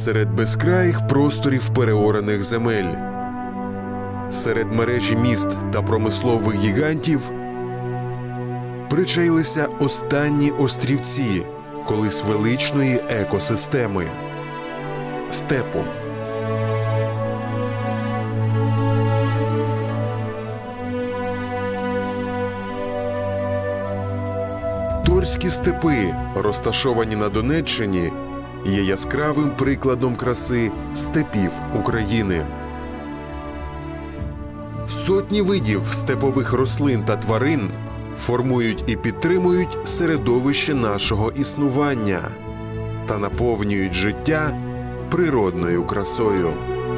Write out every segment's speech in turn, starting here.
серед безкраїх просторів переорених земель, серед мережі міст та промислових гігантів причаїлися останні острівці колись величної екосистеми – степу. Торські степи, розташовані на Донеччині, є яскравим прикладом краси степів України. Сотні видів степових рослин та тварин формують і підтримують середовище нашого існування та наповнюють життя природною красою.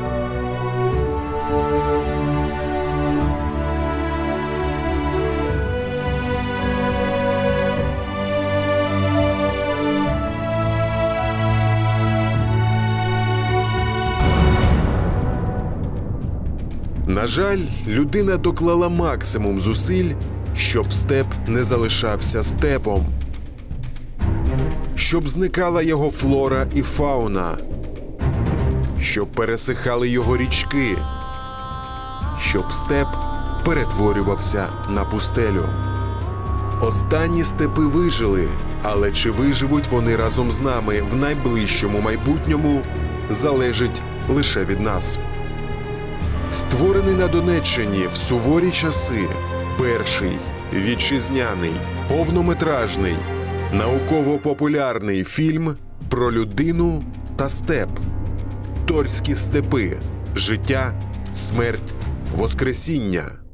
На жаль, людина доклала максимум зусиль, щоб степ не залишався степом, щоб зникала його флора і фауна, щоб пересихали його річки, щоб степ перетворювався на пустелю. Останні степи вижили, але чи виживуть вони разом з нами в найближчому майбутньому, залежить лише від нас. Створений на Донеччині в суворі часи перший вітчизняний, повнометражний, науково-популярний фільм про людину та степ. Торські степи. Життя, смерть, воскресіння.